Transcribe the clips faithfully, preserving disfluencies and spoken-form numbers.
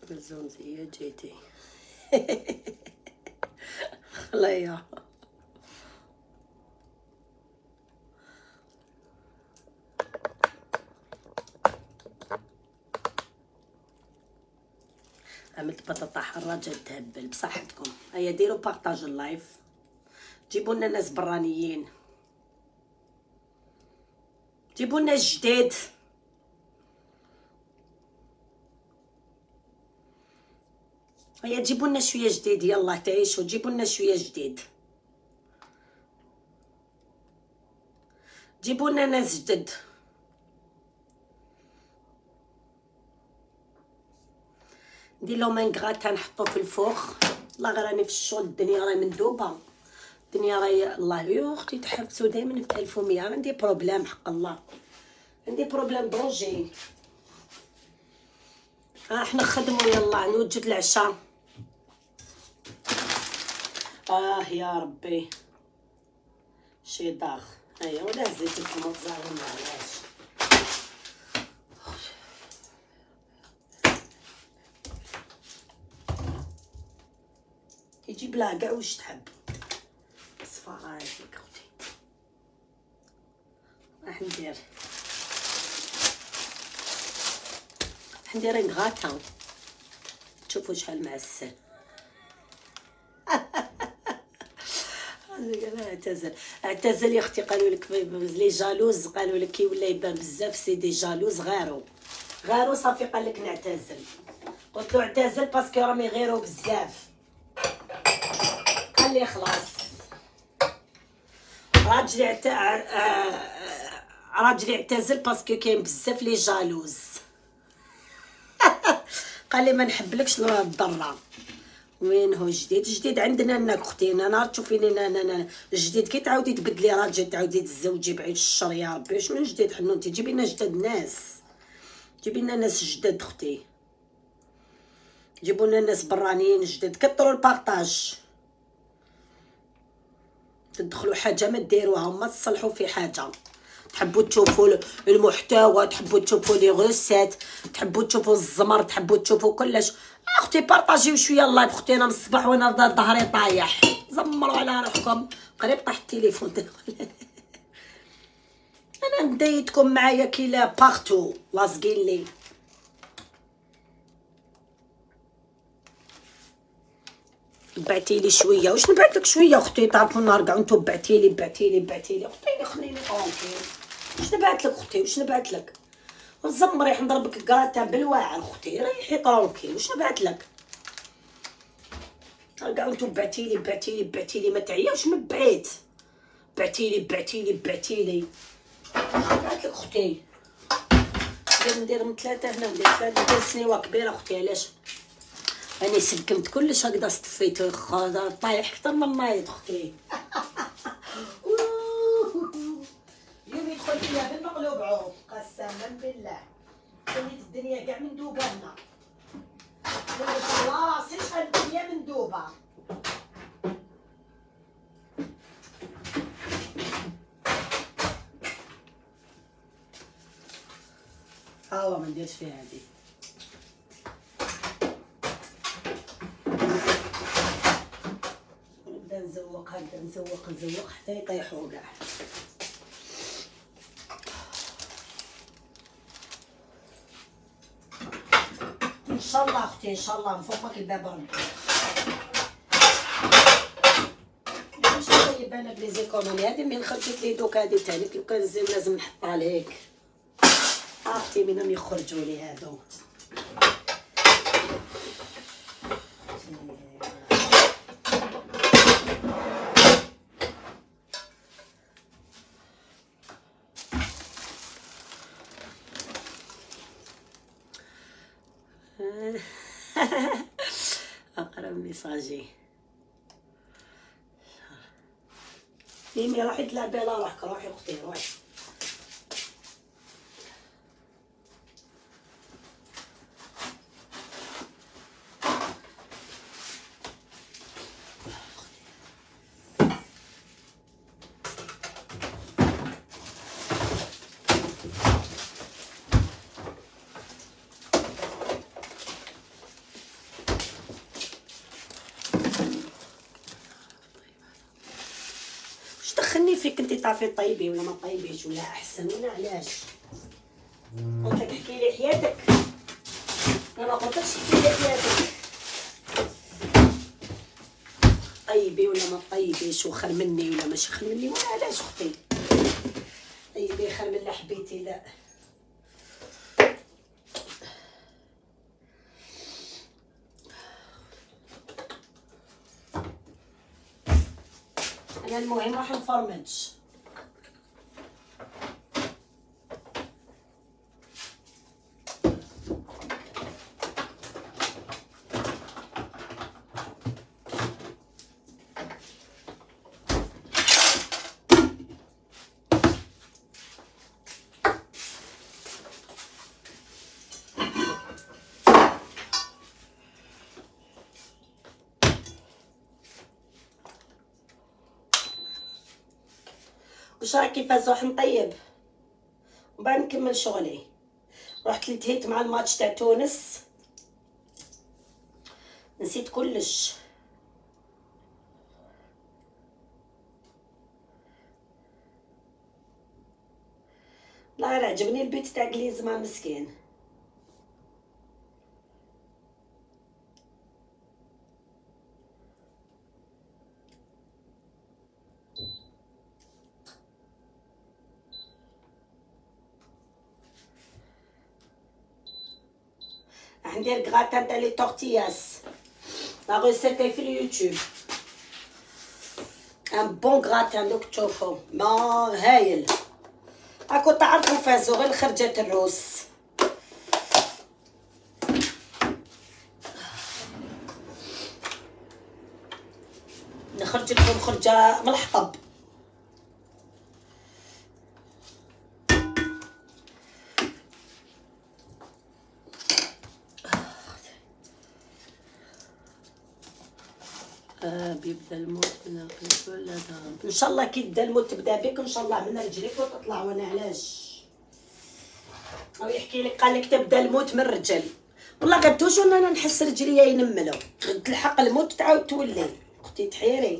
الزونزية جيتي خليها عملت بطاطا حاره جات تهبل بصحتكم. هيا ديروا بارطاج اللايف، جيبوا لنا ناس برانيين، جيبوا لنا جديد. هيا جيبوا لنا شويه جديد، يلا تعيشوا، جيبوا لنا شويه جديد، جيبوا لنا ناس جدد. ندير لهم ان غراتا نحطو في الفوخ. الله غير راني في الشغل، الدنيا راهي مندوبه، الدنيا راهي الله يا اختي تحبسوا دائما في ألف ومية. عندي بروبليم حق الله، عندي بروبليم دونجي. ها احنا نخدموا، يلا نوجد العشاء. اه يا ربي شي داغ. ايوا ولا زيت الطماط زعما معلاش. يجيب لها كاع واش تحب. صفاره هذيك اختي راح ندير راح ندير ان غاتا تشوفوا شحال معسل. انا اعتزل اعتزل يا اختي. قالوا لك لي جالوز، قالوا لك كي ولا يبان بزاف سيدي جالوز غارو غارو صافي قال لك نعتزل. قلت له اعتزل باسكو راهم يغيروا بزاف. قال لي خلاص. راجلي عت... راجلي اعتزل باسكو كاين بزاف لي جالوز. قال لي ما نحبلكش الضره. وين هو جديد؟ جديد عندنا انا اختي. انا نهار تشوفيني انا انا جديد كي تعاودي تبدلي راجل تعاودي تزوجي بعيد الشر يا ربي. واش من جديد حنونتي؟ جيبي لنا جداد ناس، جيبي لنا ناس جداد اختي، جيبوا لنا ناس برانيين جداد. كثروا البارطاج، تدخلوا حاجه ما ديروها وما تصلحوا في حاجه. تحبوا تشوفوا المحتوى، تحبوا تشوفوا لي غوسات، تحبوا تشوفوا الزمر، تحبوا تشوفوا كلش. اختي بارطاجيو شويه اللايف اختي. انا من الصباح وانا ظهري طايح. زمروا على روحكم. قريب طاح التليفون. انا نديتكم معايا كي بارتو لاصقين لي. بعتي لي شويه. واش نبعث لك شويه اختي؟ تعرفوا النهار كاع نتو بعتي لي بعتي لي بعتي لي اختي. خليني طونكيل. واش نبعث لك اختي؟ واش نبعث لك؟ زمري نضربك كراتا بالواعر اختي. ريحي طونكيل. واش نبعث لك؟ كاع نتو بعتي لي بعتي لي بعتي لي. ما تعياوش من بعيد. بعتي لي بعتي لي بعتي لي. نبعث لك اختي. ندير ندير من ثلاثه هنا وندير ثلاثه. ندير سنيوه كبيره اختي. علاش؟ راني سقمت كلش هكذا صفيت طايح اكثر من نايض اختي. اليوم يدخل فيا بالمقلوب عوض قسما بالله. خليت الدنيا كاع مندوبه هنا. والله راسي شحال الدنيا مندوبه. ها هو ما نديرش فيها هادي. نبدا نزوق هكذا نزوق نزوق حتى يطيحوا كاع. ان شاء الله اختي ان شاء الله نفوقك الباب ربي. واش طيب انا بلي زيكونومي هادي من خرجت لي دوك هادي تاني لو كان زين لازم نحطها ليك. عرفتي منهم يخرجوا لي هادو. اقرا ميساجي. ميمي روحي تلعبي على روحك. روحي اختي روحي. مني فيك انت تعرفي طيبي ولا ما طيبيش ولا احسن ولا علاش. قلت لك احكي لي حياتك، انا ما قلتلكش احكي لي حياتك. طيبي ولا ما طيبيش وخير مني ولا ماشي خير مني ولا علاش اختي. طيبي خير من اللي حبيتي لا. انا المهم راح نفرمج. واش راكي كيفاش راح نطيب وبعد نكمل شغلي. رحت لتهيت مع الماتش تاع تونس، نسيت كلش. لا لا عجبني البيت تاع كليزما مسكين. راح ندير كغاتان تاع لي طورتياس، لا غوسيت في اليوتيوب. ان بون غراتان دوك تشوفو ما هايل. راكو تعرفوا فازو غير خرجة الروس. نخرج لكم خرجة من الحطب. آه بيبدا الموت من القلب ولا ضرب. ان شاء الله كي يبدا الموت تبدا بك ان شاء الله من رجليك وتطلع. وانا علاش او يحكي لك قال لك تبدا الموت من الرجل. والله غدوش وانا نحس رجليا ينملوا. غد تلحق الموت تعاود تولي اختي تحيري.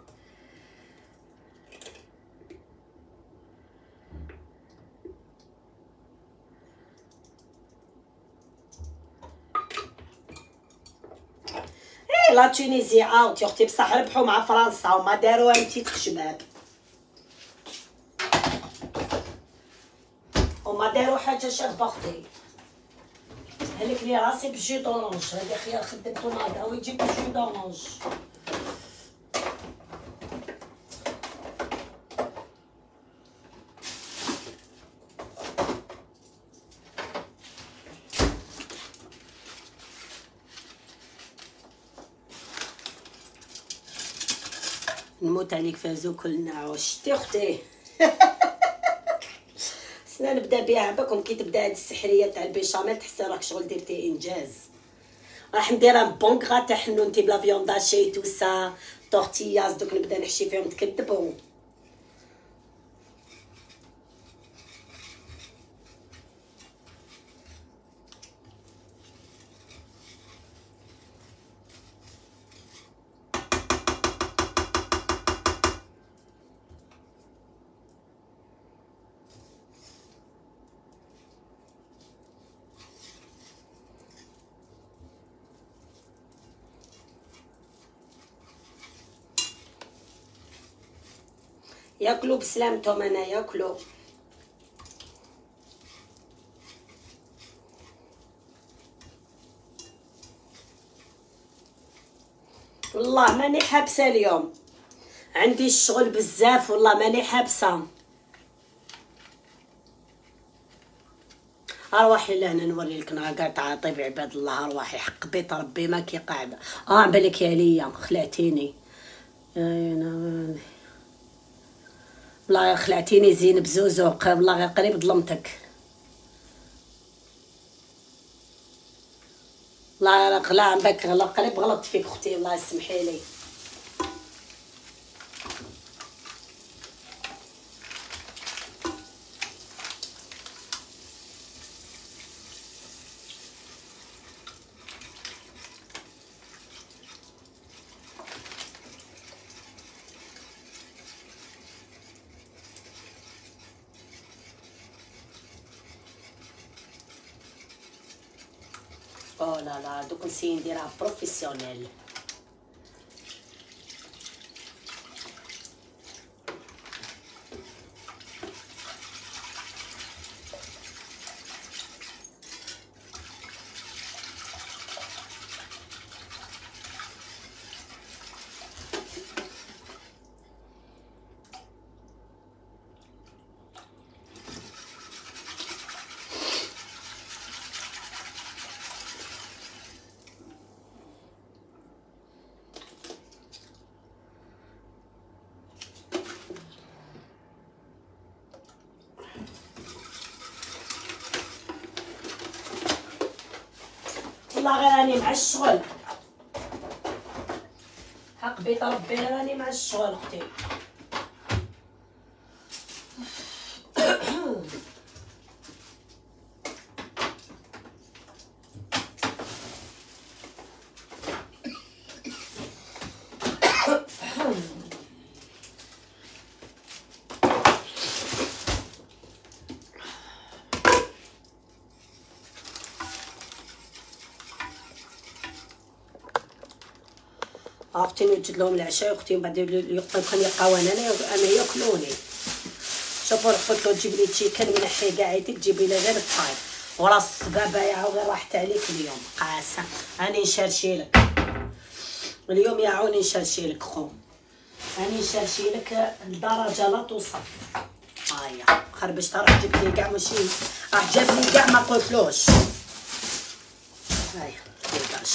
لا تونيزي اوت يا اختي، بصح ربحوا مع فرنسا وما داروها انتي تخشباب وما داروا حاجه شابه اختي. هلك لي راسي بجي دورونج. هادي خيار خدمتو ناضا ويجيب بجي دورونج. نموت عليك فازو كلنا. شتي اختي سنا نبدا بها باكم كي تبدا هاد السحريه تاع البيشاميل تحسي راك شغل درتي انجاز. راح ندير ان بون غرات حنونتي بلا فيوند داشي تو سا طورتياز. دوك نبدا نحشي فيهم تكدبوا. ياكلوا بسلامتهم. انا ياكلوا والله ماني حابسه اليوم. عندي الشغل بزاف والله ماني حابسه. ارواحي لهنا نوري لك انا قاعده طيب عباد الله. ارواحي حق بيت ربي ما كي قاعده. اه بالك يا ليا خلعتيني. والله خلعتيني زين بزوزوق. والله قريب ظلمتك. الله لا بك الله قريب غلطت فيك اختي. الله يسمحي لي. او لا لا دوك نسيي نديرها بروفيسيونيل. والله غير راني مع الشغل، حق بيت ربي راني مع الشغل اختي. اختي نوجد لهم العشاء اختي، ومن بعد يبقاو كان يلقاو انا انا ياكلوني. شوفوا قلت له تجيب لي تشيكن منحي كاع يديك، تجيبي لي غير الطاي ورا الصبابه يا غير راحت عليك اليوم قاسه. راني نشرشي لك اليوم يا عوني، نشرشي لك خو، راني نشرشي لك لدرجه لا توصف. هايا خربشت راح جبت لي كاع ماشي راح جاب لي كاع ما قلتلوش. هايا ديجاج.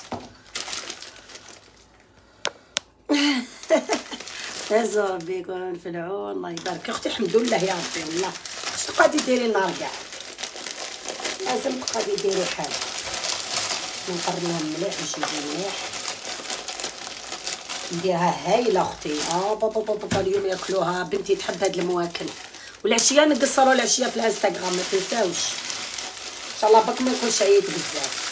هزو ربي يكون في العون، الله يبارك اختي. الحمد لله يا ربي والله. اش تقعدي ديري النهار كاع؟ لازم تقعدي ديري حاجه. نقرنهم مليح ونشيلهم مليح، نديرها هايله اختي. اه بابا بابا اليوم ياكلوها، بنتي تحب هاد المواكل. والعشيه نقصروا العشيه في الانستغرام ما تنساوش ان شاء الله، باك ما يكونش عييت بزاف.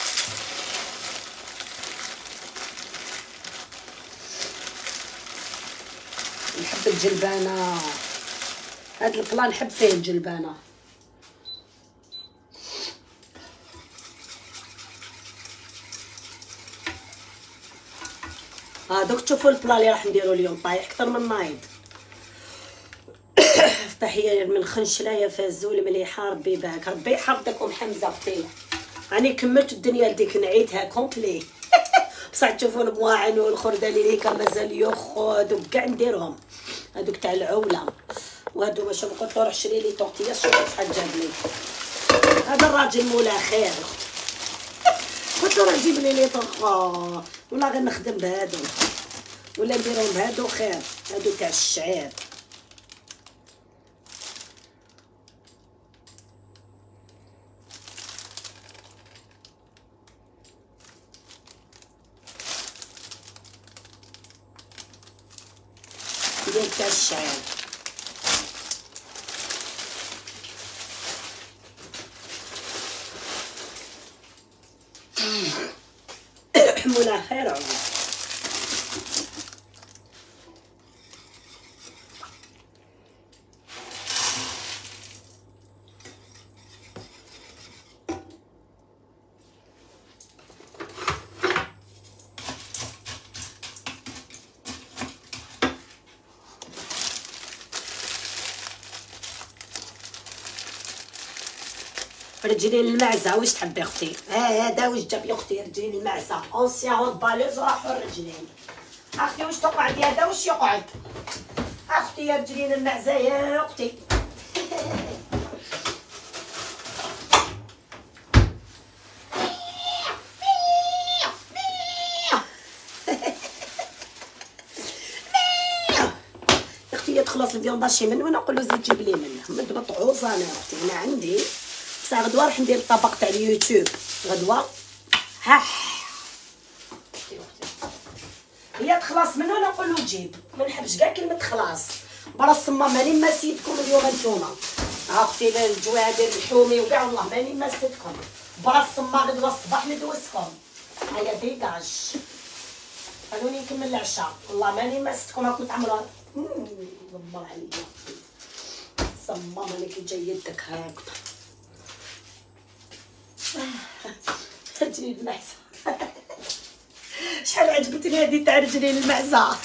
نحب الجلبانه، هاد البلا نحب فيه الجلبانه. ها دوك تشوفوا البلا اللي راح نديرو اليوم طايح اكثر من نايض. تحيه من خنشله يا فازول مليحه، ربي يبارك، ربي يحفظك ام حمزه اختي. راني كملت الدنيا لديك نعيدها كومبلي. بصح تشوفوا المواعن والخردل اللي هكا مازال يخ، هادوك كاع نديرهم، هادوك تاع العوله. وهادو باش قلت له روح شري لي طورتيه، شوف شحال جاب لي هذا الراجل مولا خير. قلت له راه جيب لي لي طرقه ولا غير نخدم بهادو ولا نديرهم بهادو خير، هادو تاع الشعير. ندير تاع الشعير. مولا خير عمر. رجلين المعزه واش تحبي اختي؟ ها هذا واش جاب لي اختي رجلين المعزه اونسيان هوند باليز راحوا الرجلين. اختي واش تقعد هذا واش يقعد؟ اختي يا رجلين المعزه يا اختي. اختي تخلص الفيوندا شي من وانا نقول له زيد جيب لي منه مد مطعوز. انا اختي انا عندي بصح غدوه راح ندير الطبق تاع اليوتيوب غدوه. ها هي تخلص منه انا نقول له جيب، ما نحبش كاع كلمه خلاص. برا الصمام ماني ما سيدكم اليوم نتوما. ها اختي الجواع ديال الحومي وكاع والله ماني ما سيدكم. برا الصمام غدوه الصباح ندوزكم. هيا ديكاج خلوني نكمل العشاء والله ماني ما سيدكم. راكم تعمروا الله عليا صمام انا كي جاي يدك هاكا. رجلي المعزه. شحال عجبتني هادي تاع رجلي المعزه.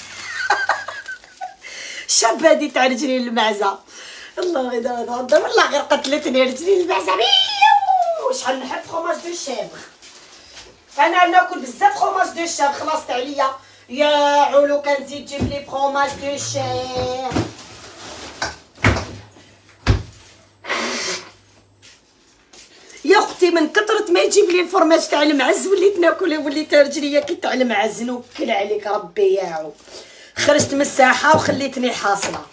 شاب هادي تاع رجلي المعزه. الله غير هذا والله غير قتلتني رجلي المعزه. شحال نحب فروماج دو شيفر. انا ناكل بزاف فروماج دو شيفر. خلصت عليا يا علو. كان زيد جيب لي فروماج دو شيفر. يا اختي من كثرة ما يجيب لي الفرماج تاع المعز وليت ناكل. وليت رجليا كي تاع المعز. نوكل عليك ربي ياعو. خرجت من الساحه وخليتني حاصله.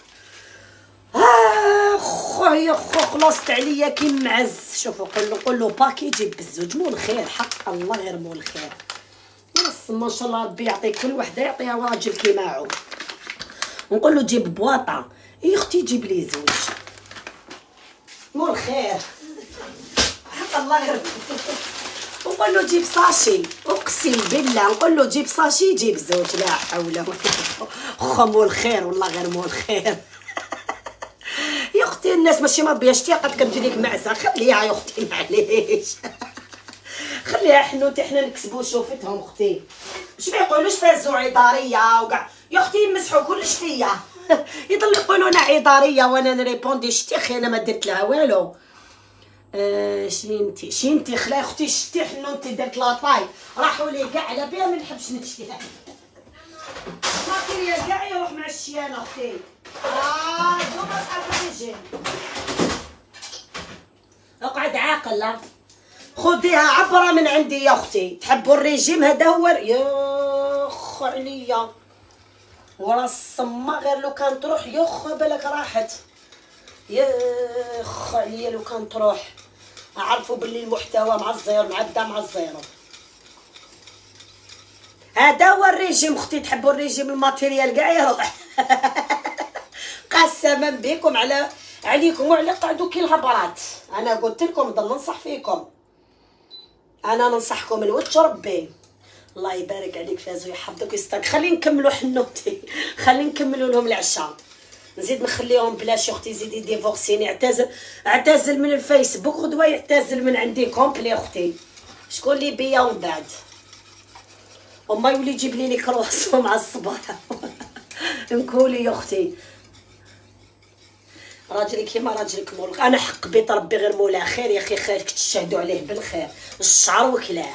اخ يا خو خلصت عليا كي معز. شوفوا قول له قول له باكي جيب بالزوج. مول خير حق الله غير مول خير. بس ما شاء الله ربي يعطي كل وحده يعطيها راجل كيماعو. ونقول له جيب بواطه. يا اختي جيب لي زوج. مول خير حق الله غير. ونقول له جيب ساشي. اقسم بالله نقول له جيب ساشي جيب زوج. لا حول ولا قوه. خو مول خير والله غير مول خير. يا اختي الناس ماشي مربيه شتي قد كتجيك معزه. خليها يا اختي معليش. خليها حنوتي حنا نكسبوا شوفتهم اختي. واش ما يقولوش فازوا عطاريه وكاع يا اختي يمسحوا كلش فيا. يضل يقولوا انا عطاريه وانا نريبوندي شتي اخي انا ما درت لها والو. آه شينتي شينتي خلا اختي شتي حنوتي درت لاطاي راحوا لي كاع على بها ما نحبش نشتيها. ماكيريال كاع يروح مع الشيانه اختي. اه دوما صحاب الرجال. اقعد عاقله. خديها عبره من عندي يا اختي. تحبوا الريجيم هذا هو يا خ عليا. ورا الصمه غير لو كان تروح يا خ بالك راحت. يا خ عليا لو كان تروح. عرفوا باللي المحتوى مع الزيرو معدا مع الزيرو. هذا هو الريجيم اختي. تحبوا الريجيم الماتيريال كاع يروح. قسما بكم على عليكم وعلى قعدوا كي الهبرات. انا قلت لكم نضل ننصح فيكم. انا ننصحكم من وجه ربي. الله يبارك عليك فازو يحفظك ويسترك. خلي نكملوا حنوتي. خلي نكملوا لهم العشاء. نزيد نخليهم بلاش اختي. زيدي ديفورسيني. اعتزل اعتزل من الفيسبوك. غدوه يعتزل من عندي كومبلي اختي. شكون اللي بيا ومن بعد وما يولي يجيب لي كرواسون مع الصباح. نقولي يا اختي راجلي كيما راجلك مولك. انا حق بيت ربي غير مولا خير يا اخي. خيرك تشهدوا عليه بالخير. الشعر وكلاه.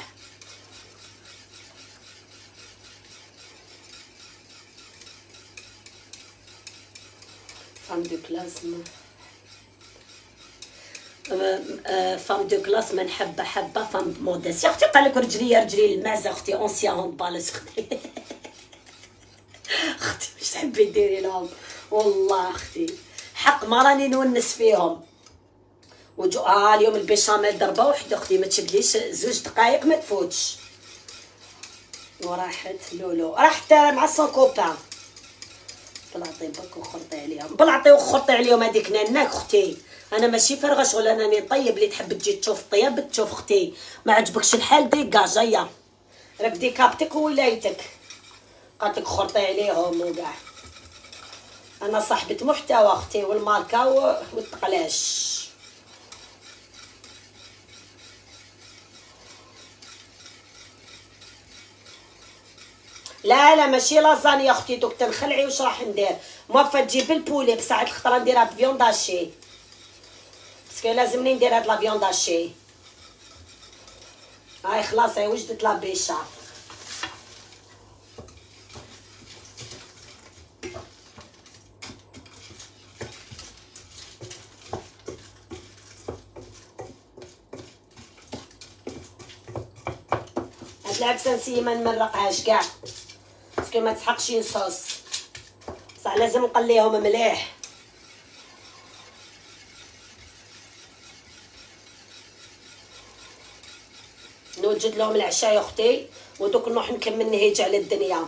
فام دو كلاس فام دو كلاس من حبه حبه فام موديس. يا اختي قال لك رجلي رجلي المعزه اختي. اونسيان هوندبالس اختي. اختي واش تحبي ديري لهم والله اختي حق ما راني نونس فيهم. وجو اه اليوم البيشاميل ضربه وحده اختي. ما تشدليش زوج دقائق ما تفوتش. وراحت لولو راحت مع سون كوبان. بلاطي بك وخرطي عليهم. بلاطي وخرطي عليهم هذيك ناناك اختي. انا ماشي فارغه شغل. انا نطيب. اللي تحب تجي تشوف الطياب تشوف اختي. ما عجبكش الحال ديكاج. هيا رفدي كابتك وولايتك. قالت لك خرطي عليهم وكاع. انا صاحبه محتوى اختي والماركه والتقلاش. لا لا ماشي لازانيا اختي. دوك تنخلعي واش راح ندير. موافا تجيب البولي بساعه الخطره نديرها بفيونداشي. باسكو لازمني ندير هاد لا فيونداشي. هاي خلاص هاي وجدت لا بيشا. هاد العفسه نسيي ما نمرقهاش كاع باسكو ما تسحقش نصوص. بصح لازم نقليهم مليح. نوجد لهم العشاء يا اختي. ودوك نروح نكمل نهيج على الدنيا.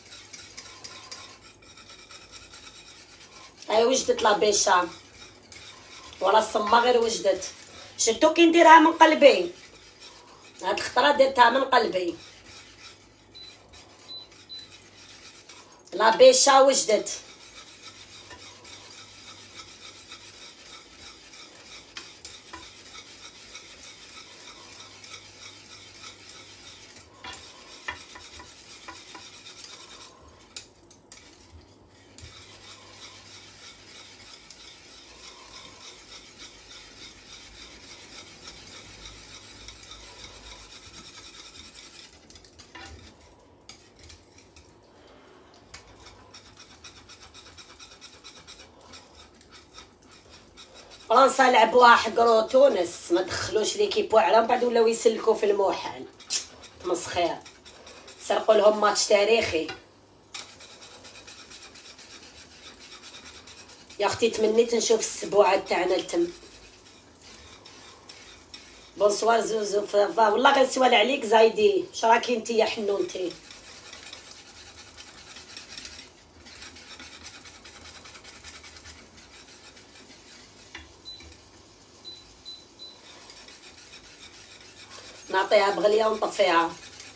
هاي وجدت لا بيشا. ورا الصمه غير وجدت. شفتو كي نديرها من قلبي. هاد الخطره درتها من قلبي. لا بيشا وجدت. فرنسا لعبوها حقروا تونس، ما دخلوش ليكيب واعره، من بعد ولاو يسلكوا في الموحل. مسخير، سرقوا لهم ماتش تاريخي. يا اختي تمنيت نشوف السبوعه تاعنا لتم. بونسوار زوزو فا والله غير سوال عليك زايدي. شراكي انتي يا حنونتي؟ نعطيها بغليه ونطفيها.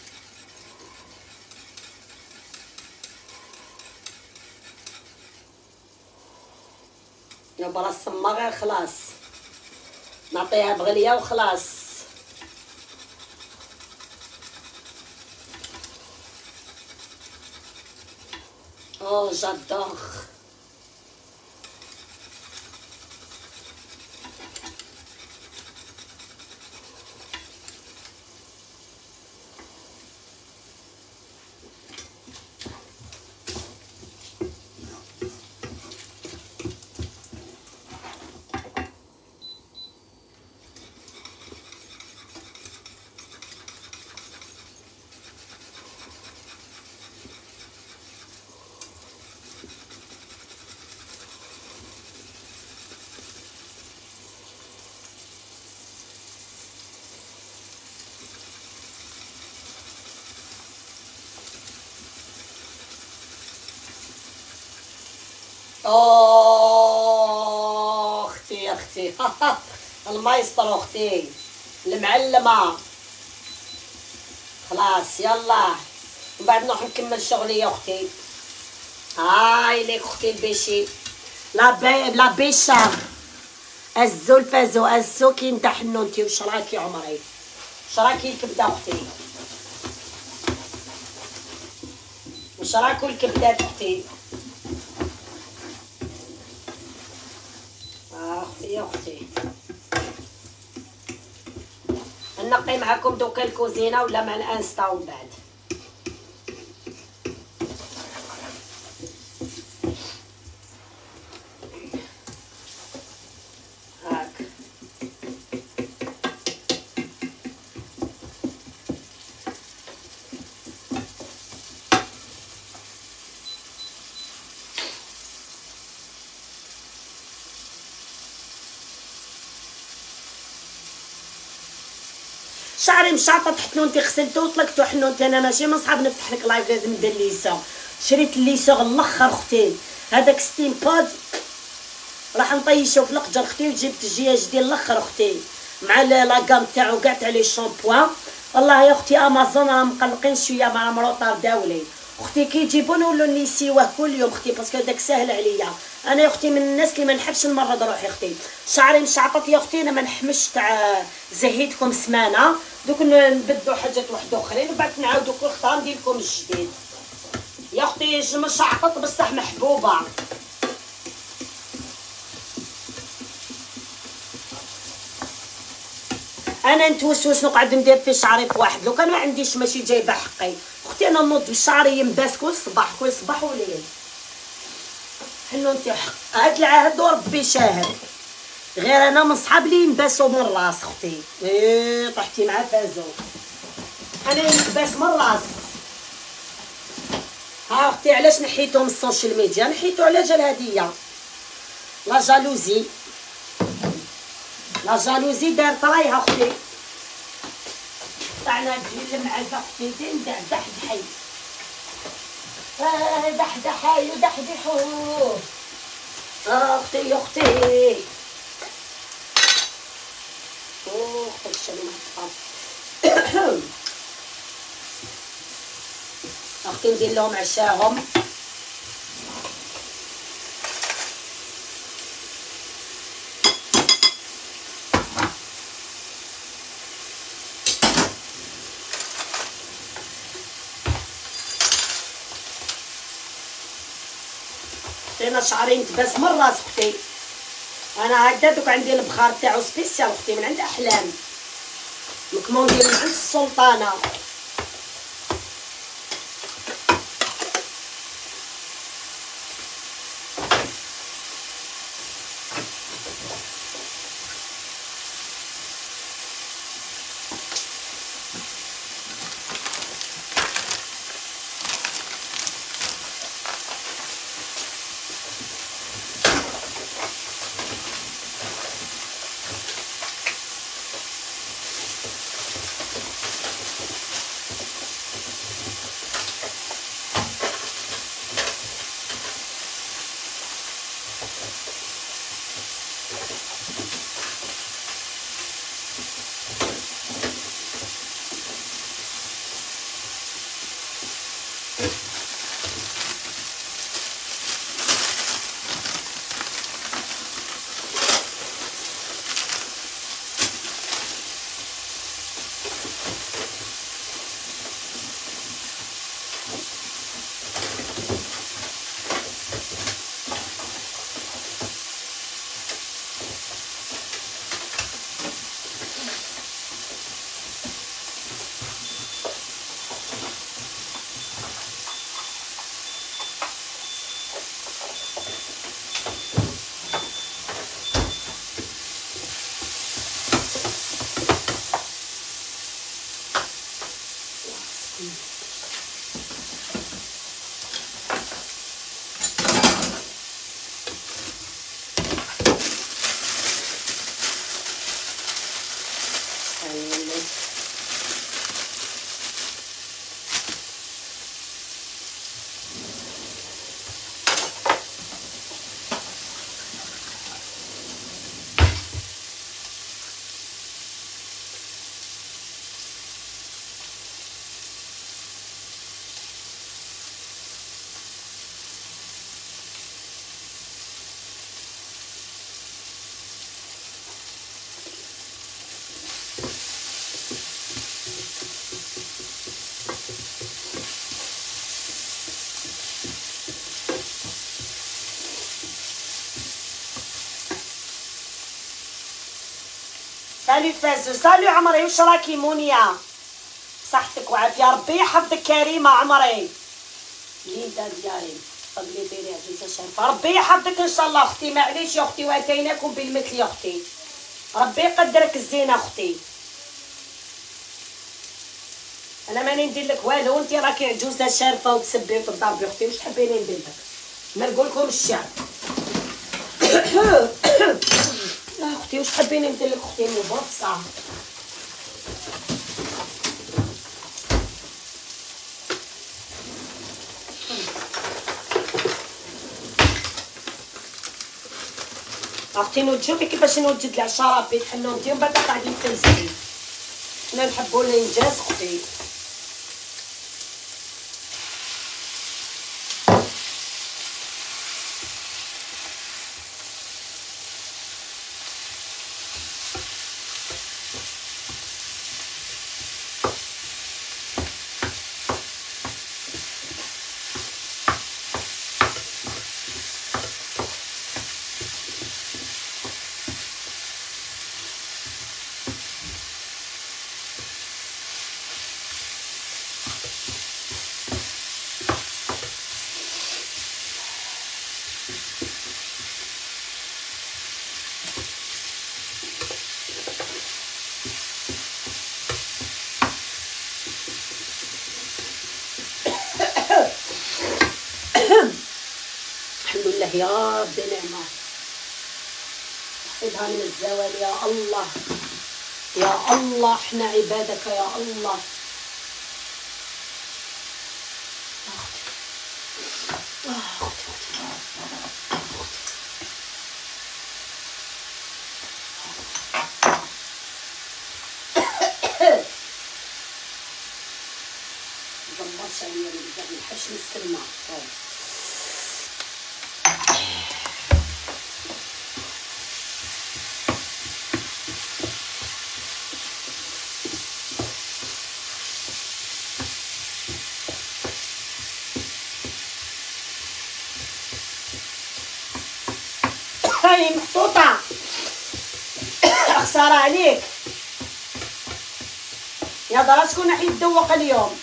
يا برا السما غير خلاص، نعطيها بغليه وخلاص. او جادور. اوه اختي يا اختي المايسترو اختي المعلمه. خلاص يلا من بعد نروح نكمل شغلي يا اختي. هاي ليك اختي البيشي. لا بي لا بيشا الزو الفازو الزو كي نتا حنونتي. واش راكي عمري؟ واش راكي الكبده اختي؟ واش راكو الكبدات اختي؟ اختي يا اختي نقي معكم دوكا الكوزينه ولا مع الانستا ومن بعد. هاك شعري مشاطط حنونتي غسلتو وطلقتو حنونتي. انا ماشي من صحاب نفتح لك لايف، لازم ندير ليسو. شريت الليسو الاخر اختي، هذاك ستيم بود راح نطيشو في القجر اختي، وجبت الجياج ديال الاخر اختي مع لاكام تاعو كاع تاع لي شامبوان. والله يا اختي امازون راه مقلقين شويه مع مروطار داولي اختي، كي يجيبون نولو نيسيوه كل يوم اختي باسكو داك ساهل عليا. انا يا اختي من الناس اللي ما نحبش نمرض روحي اختي. شعري مشعطط يا اختي، انا ما نحمش تاع زهيتكم سمانه، دوك نبدلو حاجات واحد اخرين وبعد نعاودو كل خطره ندير لكم الجديد يا اختي. مشعطط بصح محبوبه. انا نتوسوس نقعد ندير في شعري في واحد، لو كان ما عنديش ماشي جايبه حقي اختي. انا نوض بشعري ينباس كل صباح كل صباح وليل. حلو انت هاد العهد وربي شاهد، غير انا من صحاب لي ينباسو من راس اختي. ايه طحتي مع فازو، انا ينباس من راس. ها اختي علاش نحيتو من السوشيال ميديا؟ نحيتو على جال هديه لا جالوزي. لا جالوزي دار طرايها اختي. طعنا تجي المعزه اختي دين دحدحي. اه دحدحي ودحدحوه اختي يا اختي. اوه اختي الشمعة اختي ندير لهم عشاهم. انا شعري نتباس من راس اختي. انا هكذا دوك عندي البخار تاعو سبيسيال اختي من عند احلام مكمون ديال من عند السلطانه. سالي فازو، سالي عمري، واش راكي مونيا؟ صحتك وعافيه، ربي يحفظك كريمه عمري. ليندا ديالي قبلي ديري عزيزه شرفه، ربي يحفظك ان شاء الله اختي. معليش يا اختي واتيناكم بالمثل يا اختي، ربي يقدرك الزينه اختي. انا ماني ندير لك والو، انت راكي عجوزه شارفه وتسبي وتضربي اختي، واش تحبيني ندير لك؟ ما نقول لكم الشعر. لا اختي واش تحبيني ندير لك اختي؟ مبصه اختي. نوجدك كيفاش نوجد العشرة بيت حنو انت ومن بعد قاعدين تنسي. حنا نحبوا الانجاز اختي. يا ربي نعمة، احفظها من الزوال يا الله يا الله، احنا عبادك يا الله. زمر شوية من الحشم السلمى. هاي محطوطة، خسارة عليك يا دار. شكون راح يتذوق اليوم؟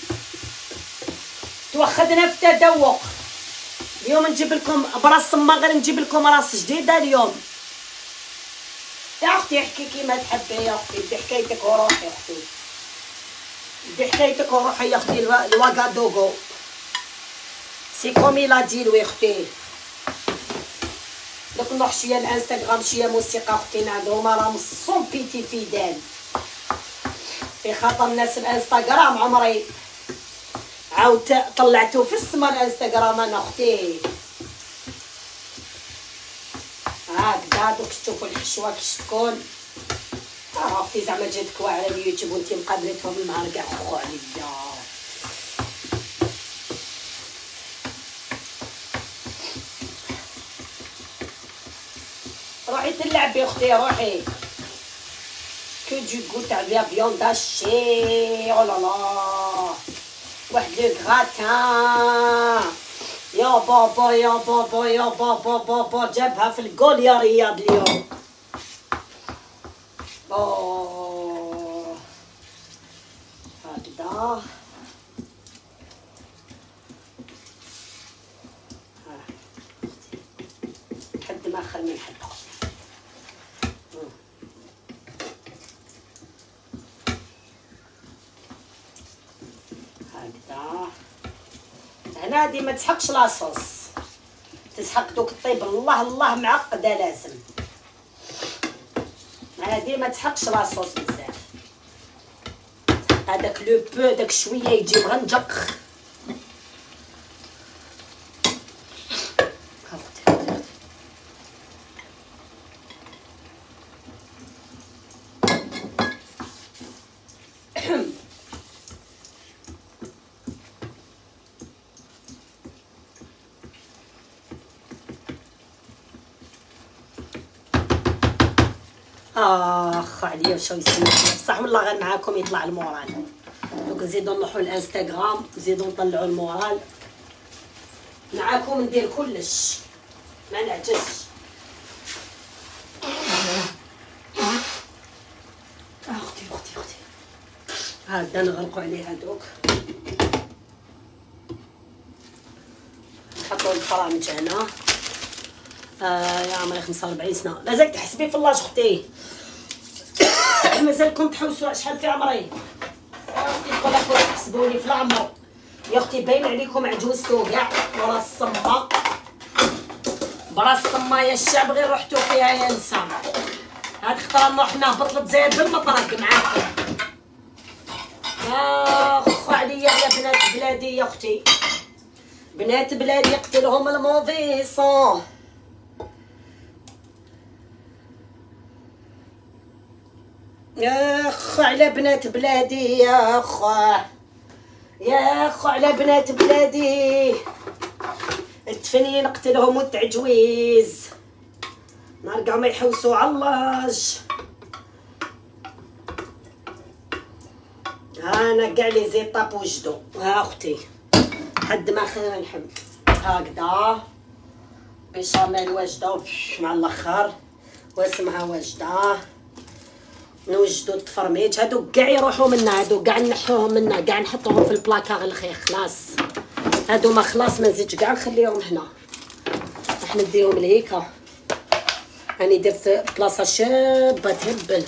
توخدنا في التذوق اليوم. نجيب لكم براس صماغر، نجيب لكم راس جديدة اليوم. يا اختي احكي كيما تحبي يا اختي، بدي حكايتك وروحي يا اختي، بدي حكايتك وروحي يا اختي. الواغادوغو سي كومي لا ديلو يا اختي. دوك نروح شويه الانستغرام، شويه موسيقى اختي نعدهم راهم صون بيتي فيدال. في خاطر الناس الانستغرام عمري عاود طلعتو في السما الانستغرام انا اختي. هكذا دوك تشوفوا الحشوه كيش تكون. اه اختي زعما جاتك واعره على اليوتيوب وانتي مقابلتهم النهار كاع خو عليا. روحي تلعبي اختي روحي. كو دو غو تاع لا فيوند هاشي. او لا لا واحد لو غراتان يا بابا يا بابا يا بابا بابا. جابها في الجول يا رياض اليوم. اوه هكذا. حد ما خل من حد هكذا. هنا هادي ما تسحقش لاصوص، تسحق دوك الطيب الله الله معقده لازم. هادي ما تسحقش لاصوص بزاف. هذاك لو بو داك شويه يجي مغنجق. اخ عليا واش يسمى بصح والله غير معاكم يطلع المورال. دوك نزيدو نروحو الانستغرام، نزيدو نطلعو المورال معاكم، ندير كلش ما نعجزش. هادا نغرقوا عليه هادوك، نحطو الفرامج هنا. آه يا عمري خمسة وأربعين سنه، مازال تحسبي في الله اختي. مازالكم تحوسوا شحال في عمري اختي، تقول لك تحسبوني في العمر يا اختي، باين عليكم عجوزتو كاع ورا الصمه، براس الصمه يا الشعب، غير رحتو فيها يا نسا. هاد خطره نروح نهبط لتزايد بالمطرق معاكم. اخ عليا يا بنات بلادي يا اختي، بنات بلادي يقتلهم الموفيسون. يا اخ على بنات بلادي، يا اخ يا اخ على بنات بلادي، التفنين نقتلهم والتعجويز، نرجعو ما يحوسوا علاج. ها انا كاع لي زيطاب وجدو، ها اختي حد ما خير نحب هكذا بشاميل واجده مع الاخر، واسمها واجده. نوجدو التفرميج، هادو كاع يروحو منا، هادو كاع نحوهم منا، كاع نحطوهم في البلاكار الخير خلاص. هادو ما خلاص ما نزيدش كاع نخليهم هنا، راح نديهم لهيكا. راني درت بلاصه شابه تهبل.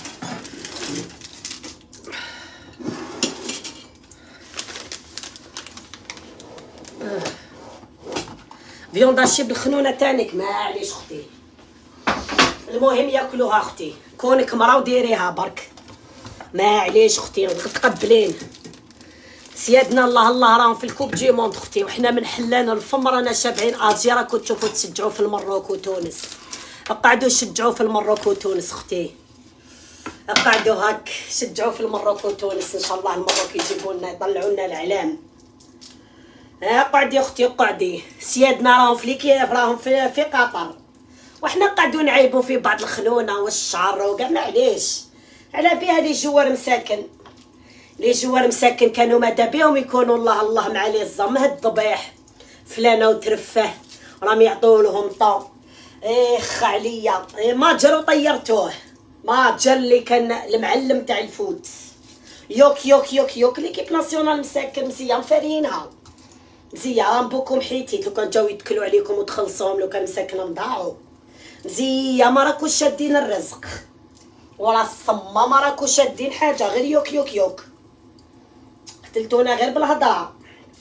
فيونداشي بالخنونه تانيك معليش اختي، المهم ياكلوها اختي، كونك مرا وديريها برك معليش اختي، تقبلين سيادنا الله الله راهم في الكوب دي موند اختي، وحنا من حلان الفم رانا شابعين اجي. راكو تشوفوا تشجعوا في المروك وتونس، اقعدوا شجعوا في المروك وتونس اختي، اقعدوا هاك شجعوا في المروك وتونس، ان شاء الله المروك يجيبوا لنا يطلعوا لنا الاعلام. اقعدي اختي اقعدي، سيادنا راهم في ليكياف، راهم في, في قطر، وحنا قاعدوا نعيبوا في بعض الخنونه والشعر وكاع. معليش على بها لي جوار مساكن، لي جوار مساكن كانوا مادا بهم يكونوا الله الله مع لي الزم هاد الضبيح فلانه وترفه راهم يعطوا لهم طو. اخ عليا ماجر وطيرتوه، ماجر اللي كان المعلم تاع الفوت، يوك يوك يوك يوك ليكيب ناسيونال مساكن مزيان فارينها مزيان. راهم بوكم حيتيت، لو كان جاو يتكلوا عليكم وتخلصوهم، لو كان مساكن ضاعوا مزيان. ما راكوش شادين الرزق ولا الصمه، ما راكوش شادين حاجه، غير يوك يوك يوك، قتلتونا غير بالهضره.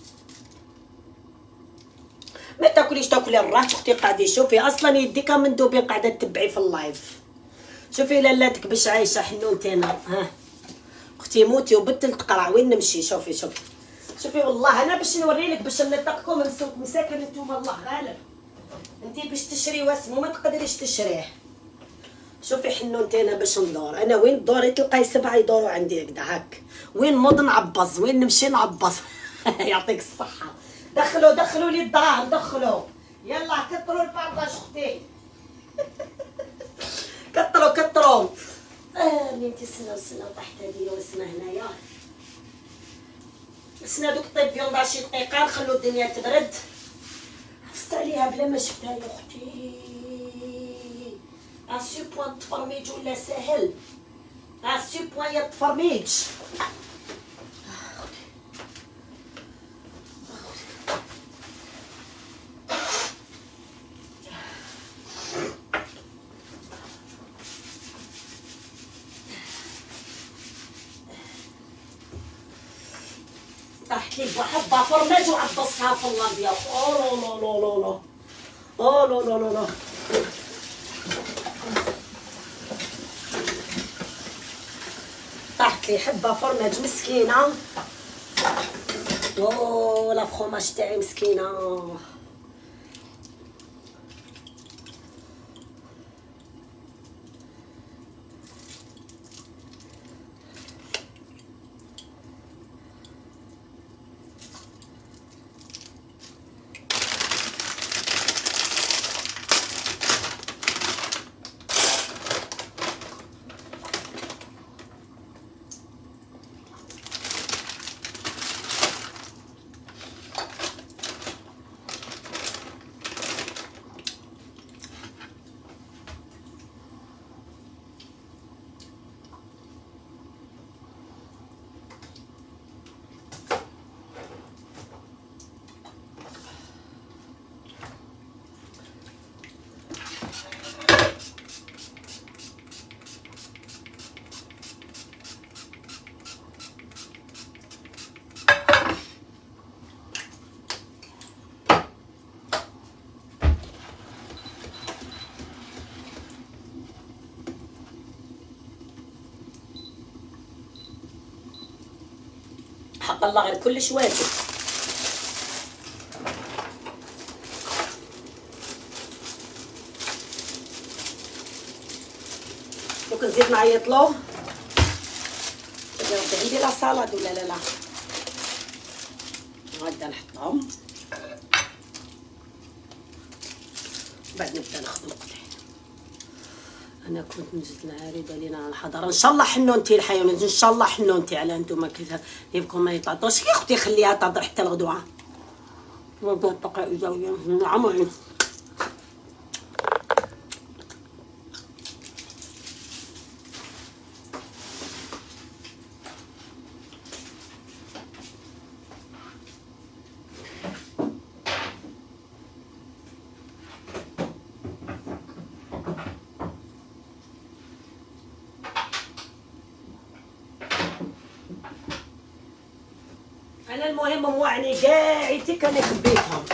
ما تاكليش تاكلي الراس اختي، قاعدي شوفي اصلا يديك مندوبين قاعده تتبعي في اللايف. شوفي لالاتك باش عايشه حنونتينا، ها اختي موتي وبتل تقرع وين نمشي. شوفي شوفي شوفي والله انا باش نوريلك، باش نطقكم نسوق مساكن نتوما الله غالب. انتي باش تشري واسمو ما تقدريش تشريه. شوفي حنونتينا باش ندور انا، وين دوري تلقاي سبعه يدوروا عندي هكذا هاك، وين نوض نعبص، وين نمشي نعبص. يعطيك الصحه. دخلوا دخلوا لي الدراهم، دخلوا يلا كثروا البارطاج اختي. كثروا كثروا. اه بنتي سنه وسنه وطحت هذه وسنه هنايا، سنه دوك طيب فيوندا شي دقيقه نخلو الدنيا تبرد. حفظت عليها بلا ما شفتها يا اختي. اسو بوان تفرميج ولا ساهل، اسو بوان يا تفرميج. طاحت لي بحبه فرماج وعبصتها في النار ديالو. او لا لا لا لا او لا لا لا لا. طاحت لي حبه فرماج مسكينه. او لا فخوماج تاعي مسكينه. حق الله غير كلش واجب. دوك نزيد نعيط له. عندي لا سالاد ولا لا لا غادا نحطهم بعد نبدا نخدم قطعي. انا كنت نجد العارضه لينا على الحضاره ان شاء الله حنونتي الحيوانات ان شاء الله حنونتي على انتم كيف يبقوا ما يطاطوش يا اختي خليها تهضر حتى الغدوه والله الدقائق زاويه عمري. انا المهم موعني قاعدتي كان خبيتهم.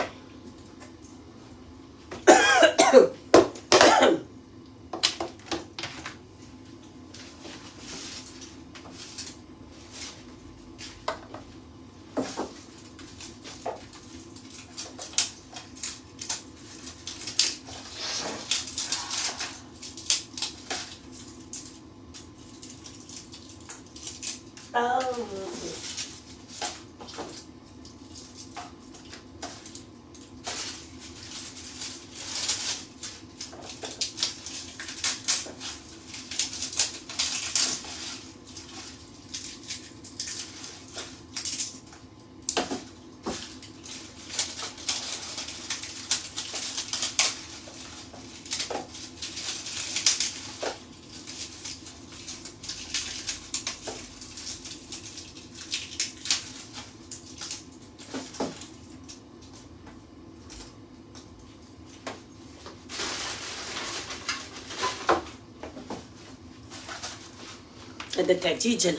هذا تعجيجل.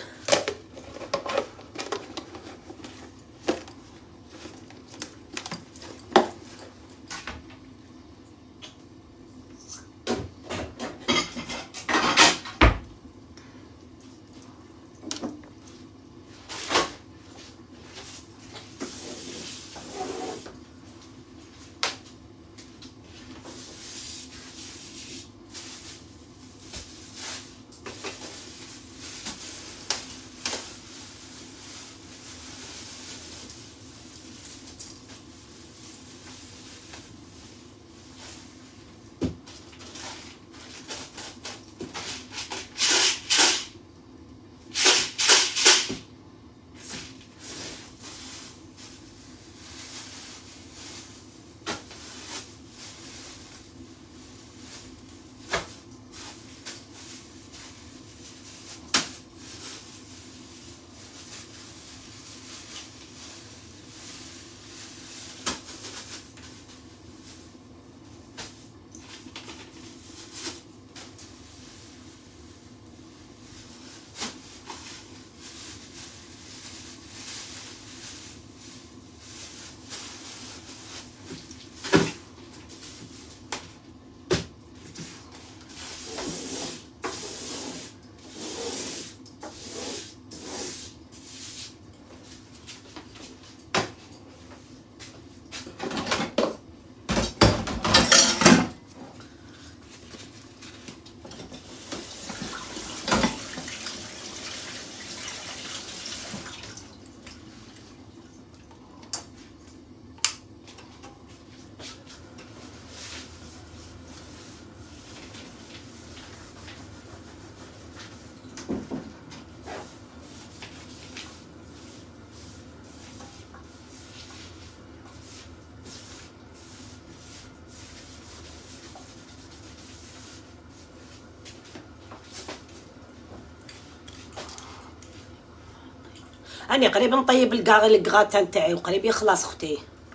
اني قريب نطيب الكاغ الكغاتان تاعي وقريب يخلص اختي.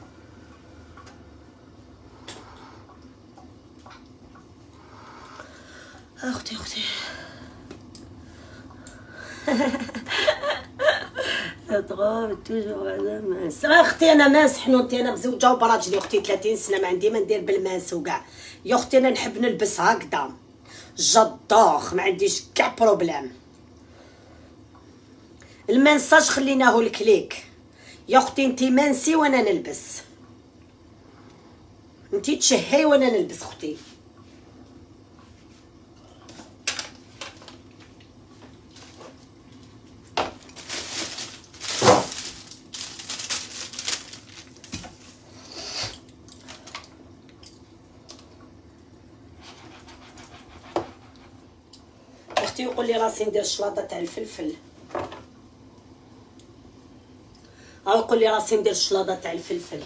اختي اختي تغور توجور هذا ماس اختي. انا ماس حنوتي انا مزوجه وبراجلي اختي ثلاثين سنه ما عندي ما ندير بالماس وكاع يا اختي. انا نحب نلبس هكذا جدوخ ما عنديش كاع بروبليم. المنساج خليناه الكليك يا اختي. انتي مانسي وانا نلبس، انتي تشهي وانا نلبس اختي. اختي يقول لي راسي ندير الشلاضه تاع الفلفل، ها يقول لي راسي ندير الشلاضه تاع الفلفل.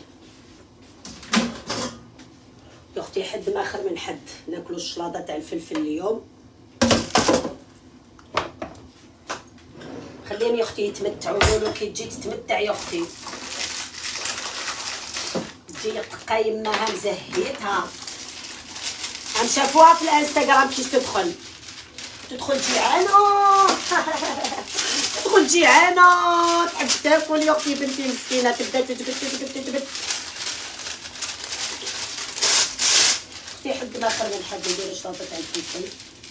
يا اختي حد ما اخر من حد ناكلوا الشلاضه تاع الفلفل اليوم. خليهم يا اختي يتمتعوا. قولوا كي تجي تتمتع يا اختي تجي قايمها مزهيتها. هم شافوها في الانستغرام كيش تدخل تدخل جيعانه تدخل جيعانه تحب تاكل يا اختي. بنتي مسكينه تبدا تجبد تجبد تجبد. اختي حد ما خير من حد يدير شلاضه تاع الفلفل.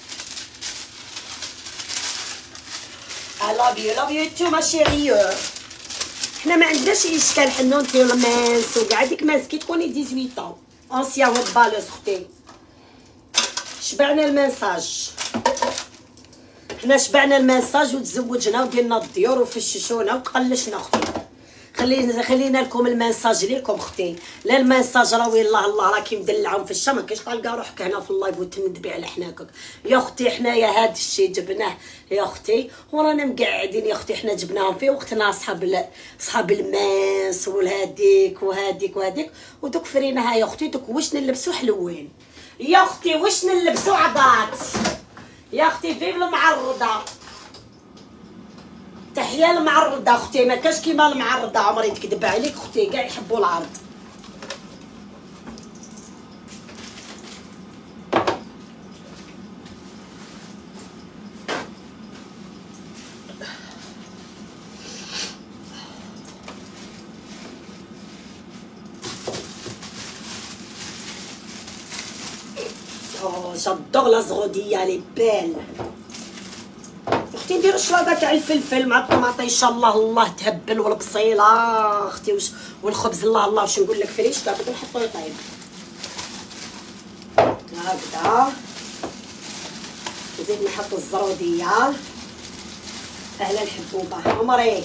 I love you love you too ma chérie. حنا ما عندناش اشكال حنا نديرو الماس وكاع ديك ماس كي تكوني ثمانية عشر اونسيا ود بالوس اختي. شبعنا المساج، حنا شبعنا المساج وتزوجنا وديرنا الديور وفششونا وقلشنا اختي. خلينا خلينا لكم المساج ليكم اختي. لا المساج راه والله الله راكي مدلعهم في الشمس كاش تلقى روحك هنا في اللايف وتندبي على حناكك يا اختي. حنايا هاد الشيء جبناه يا اختي ورانا مقعدين يا اختي. حنا جبناهم في وقتنا صحاب صحاب الماس والهاديك وهاديك وهاديك ودوك فريناها يا اختي. دوك واش نلبسو حلوين يا اختي، واش نلبسو عضات يا اختي. فيف المعرضه، تحيا المعرضه اختي. ما كاش كيما المعرضه عمري تكذب عليك اختي. كاع يحبوا العرض. اوه جادور لا زغوديه لي بال اختي. ندير الشلاضه تاع الفلفل مع الطماطم ان شاء الله. الله تهبل والبصيله اختي وش والخبز الله الله واش نقول لك فريش كاع نحطو يطيب هكذا. نزيد نحط الزروديه اهلا الحبوبه عمري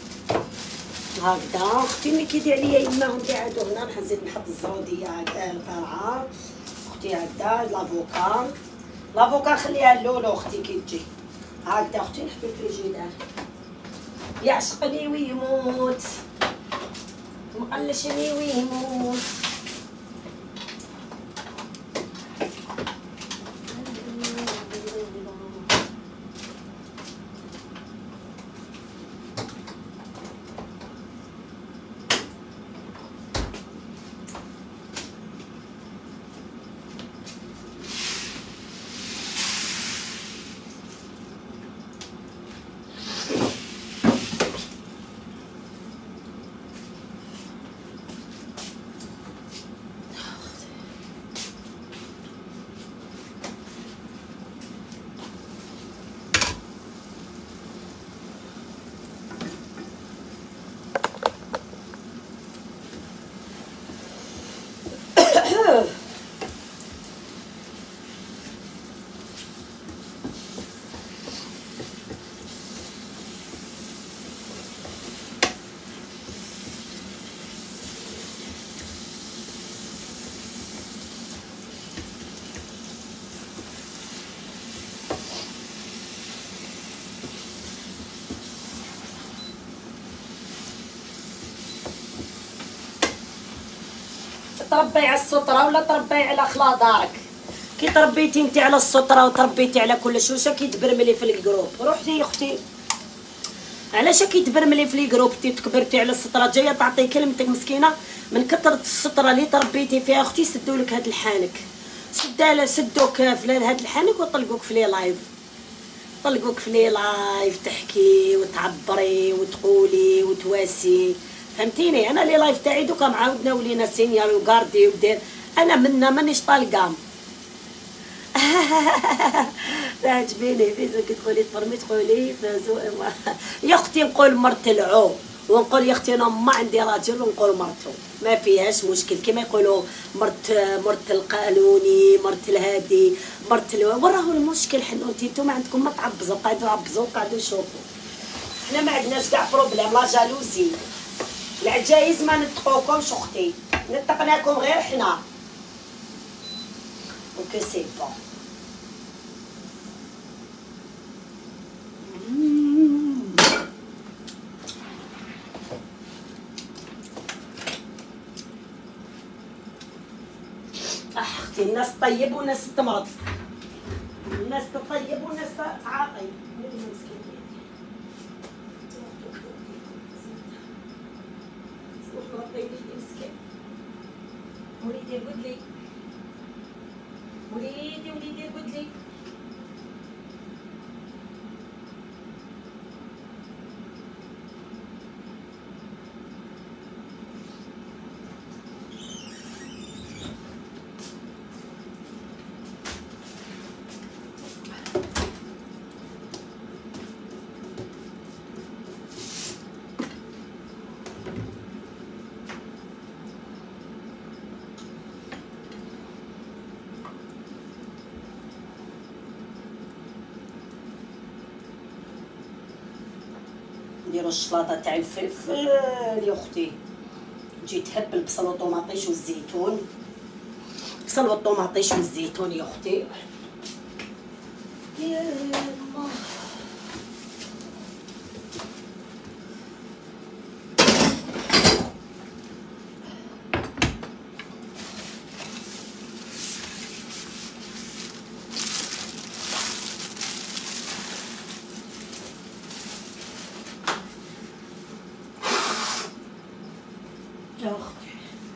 هكذا اختي. ملي كيدير عليا يماهم قاعدوا هنا راح نزيد نحط الزروديه هكذا القرعه اختي. هكذا لافوكا لافوكا خليها اللولو اختي كي تجي هكذا اختي. نحطو في الفريجيدار يعشقني ويموت مقلشني ويموت. تربي على السطره ولا تربي على خلاضارك. كي تربيتي انت على السطره وتربيتي على كل شيء واش كيتبرملي في الجروب. روحي يا اختي علاش كيتبرملي في الجروب. تي تكبرتي على السطره جايه تعطي كلمتك مسكينه من كثره السطره اللي تربيتي فيها اختي. سدوا لك هاد الحانك سدا سدوك في هاد الحانك وطلقوك في لي لايف طلقوك في لي لايف تحكي وتعبري وتقولي وتواسي فهمتيني. انا لي لايف تاعي دوكا معاودنا ولينا سينيال وكاردي ودير. انا منا مانيش طالقه تعجبيني فيزو كي تقولي تفرمي تقولي فازو. يا اختي نقول مرت العو ونقول يا اختي انا ما عندي راجل ونقول مرتو، ما فيهاش مشكل. كيما يقولوا مرت مرت القانوني، مرت الهادي، مرت ال... وراه المشكل. حنوتي نتوما عندكم ما تعبزوا، قاعدوا عبزوا قاعدوا يشوفوا. حنا ما عندناش كاع بروبليم لا جالوزي. العجايز ما نتقوكمش اختي، نتقناكم غير حنا. اوكي سي بون. اختي الناس طيب وناس تمرض، الناس تطيب وناس تعاطي. وليدي رقد لي، وليدي وليدي رقد لي. نديرو الشلاطه تاع الفلفل يا اختي، تجي تهب البصل والطوماطيش والزيتون، البصل والطوماطيش والزيتون يا اختي. يا الله يا اختي.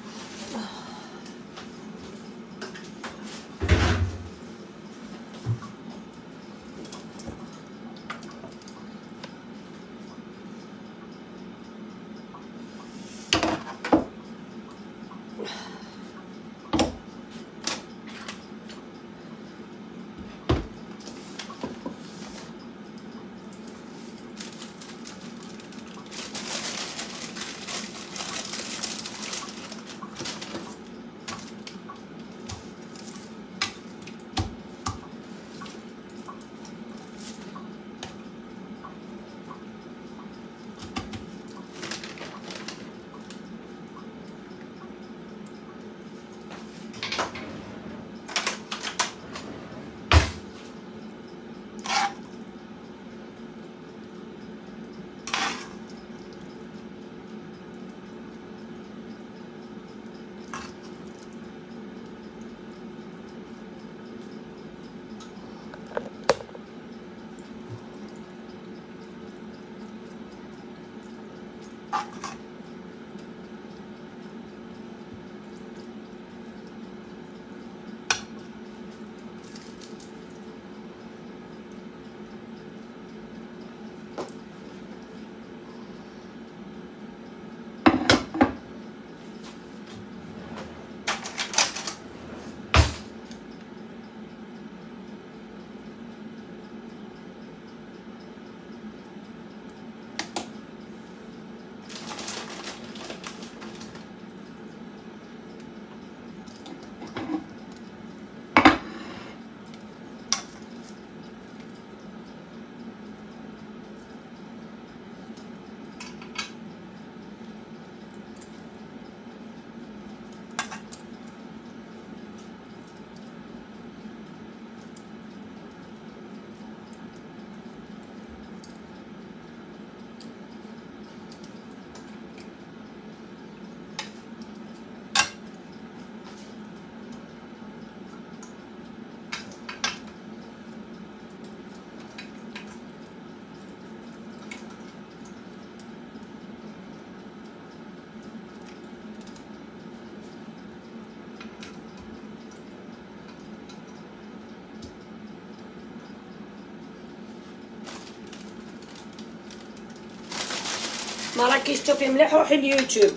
ما راكيش تشوفي مليح روحي اليوتيوب.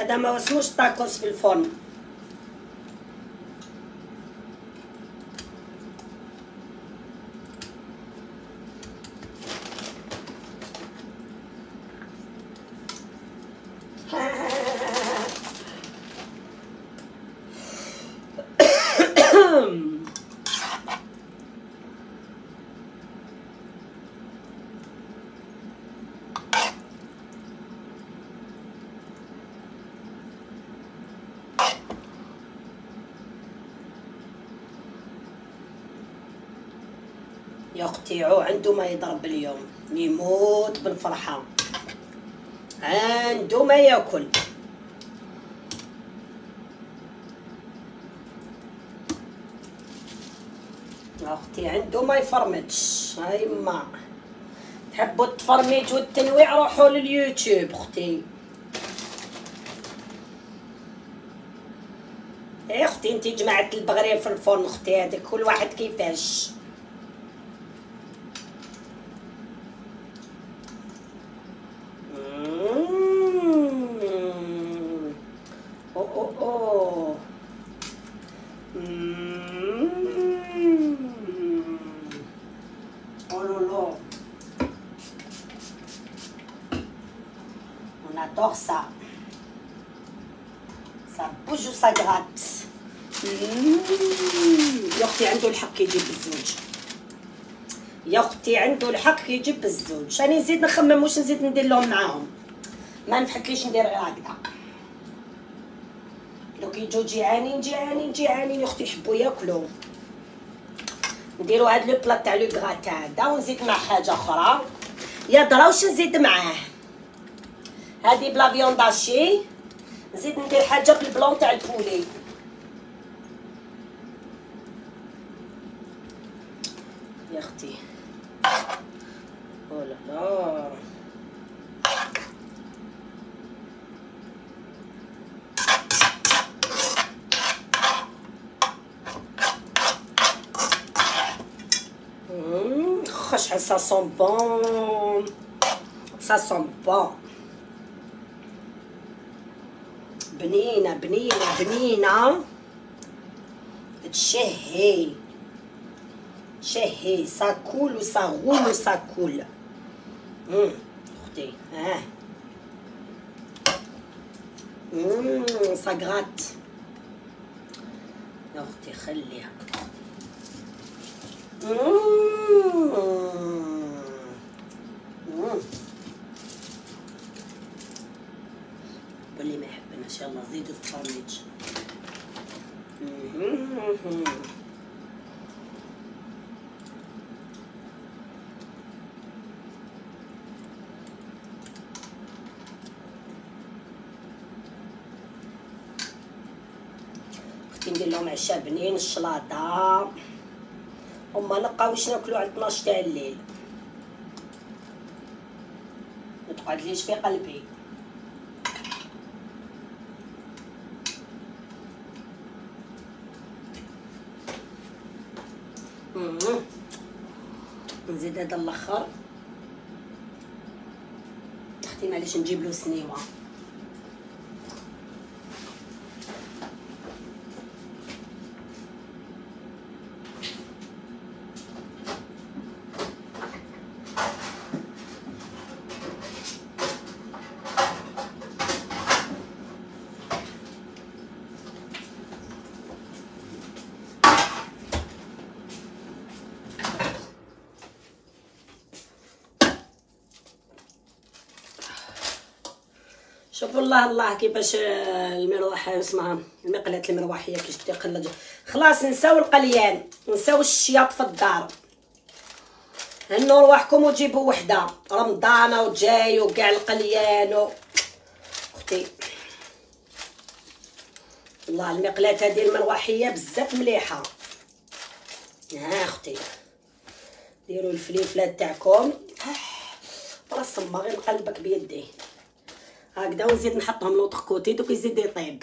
هذا ما اسموش طاكوس في الفرن. يا اختي عو عنده ما يضرب اليوم، يموت بالفرحه، عنده ما ياكل. يا اختي عنده ما يفرمجش. هاي ما تحبوا التفرميج والتنويع روحوا لليوتيوب اختي. يا اختي انتي جمعت البغرير في الفرن اختي، هذاك كل واحد كيفاش. J'adore ça. Ça bouge ou ça gratte. يا اختي عنده الحق يجيب الزوج. يا اختي عنده الحق يجيب الزوج. راني نزيد نخمم واش نزيد ندير لهم معاهم. ما نفحكليش ندير غير هكذا. لو كيجيو جيعانين جيعانين جيعانين يا اختي يحبوا ياكلوا. نديرو هاد لو بلا تاع لو غراتان هذا ونزيد معاه حاجه اخرى. يا درا واش نزيد معاه؟ هادي بلا فيونداشي، نزيد ندير حاجه بالبلون تاع البولي. يا اختي اولا لا خش ça sent bon, ça sent bon. بنينه بنينه بنينه تشهي شهي. ça coule ou ça roule ou ça coule. امم اختي ها امم ça gratte. يا اختي خليها. امم واللي ما يحبناش يلا زيدوا التفرميج. اختي ندير لهم عشاء بنين، الشلاضه وما نبقاو واش ناكلو على اثناش تاع الليل. ما تقعدليش في قلبي. نزيد هذا الاخر اختي معليش نجيب له سنيوه. شوفوا الله الله كيفاش المروحه اسمها المقلاة المروحيه كيش تقلج. خلاص نساو القليان، نساو الشياط في الدار، هنوا رواحكم وجيبوا وحده. رمضان وجاي وكاع القليان و... اختي والله المقلاة هذه المروحيه بزاف مليحه. ها اختي ديروا الفليفلات تاعكم راه صما غير نقلبك بيدي هكذا ونزيد نحطهم لوطخ كوتي دوك يزيد يطيب.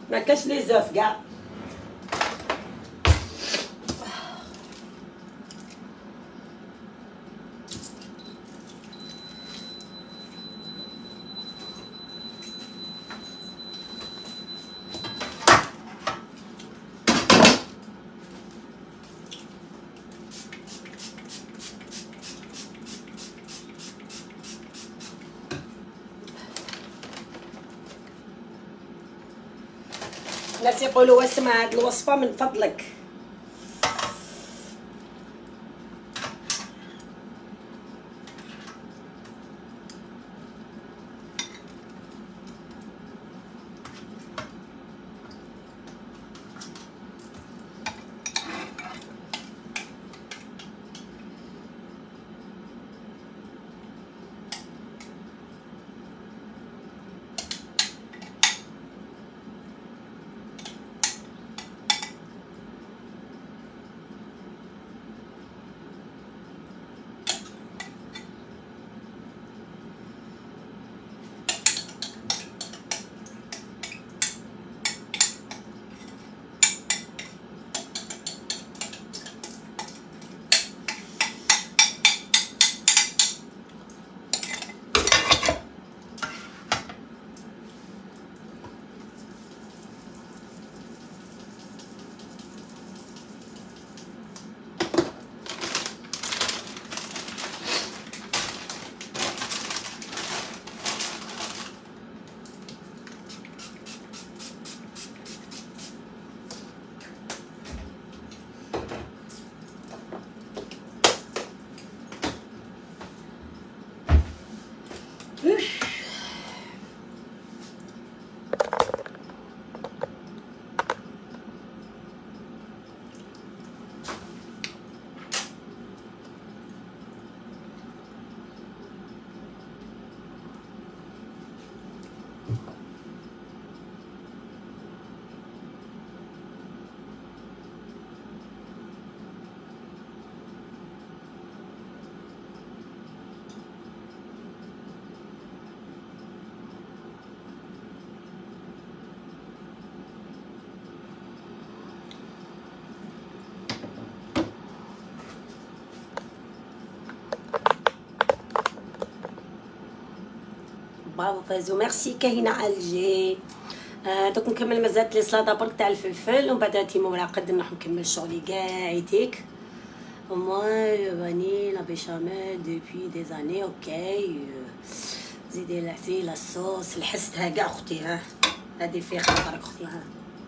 ما كاش لي زوف كاع. الناس يقولوا اسمع هاد الوصفه من فضلك. برافو فازو، ميرسي كاينه الجي. آه دوك نكمل مازالت لي سلاطه برك تاع الفلفل، ومن بعد تيمو مراقد نروح نكمل شغلي كاع يديك. moi vanille la béchamel depuis des années. اوكي زيدي العسيل الصوص لحستها كاع اختي. ها هذه في خاطرك اختي. ها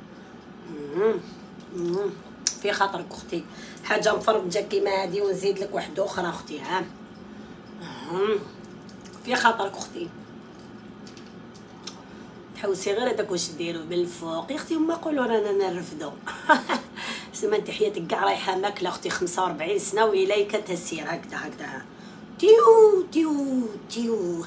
في خاطرك اختي، حاجه مفرمجه كيما هذه ونزيد لك واحده اخرى اختي. ها في خاطرك اختي. تحوسي غير هذاك واش ديروا بالفوق يا اختي. هما يقولوا رانا نرفدوا. سما انت حياتك كاع رايحه ماكله اختي. خمسة وأربعين سنه واليك تسير هكذا هكذا تيو تيو تيو.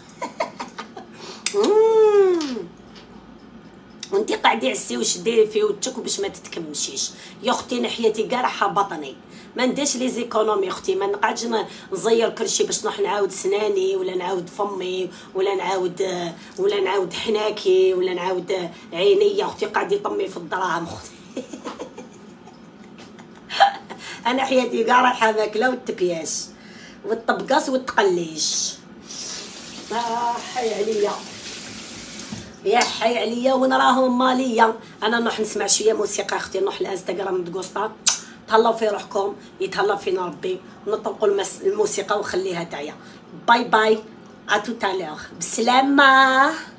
وانت قاعدي عسي واش ديري فيه وتك باش ما تتكمشيش يا اختي. انا حياتي كاع رايحه بطني، ما نديرش لي زيكونومي اختي. ما نقعدش نزير كلشي باش نروح نعاود سناني ولا نعاود فمي ولا نعاود ولا نعاود حناكي ولا نعاود عيني يا اختي. قاعد يطمي في الدراهم اختي. انا حياتي كاع رايحه ماكله والتبياش والطبقاس والتقليش. آه حي عليا يا حي عليا وين راهم ماليا. انا نروح نسمع شويه موسيقى اختي. نروح الانستغرام دغوسطا. تهلاو في روحكم يتهلا فينا ربي. نطلقوا الموسيقى وخليها تعيا. باي باي ا توتالور. بسلامه.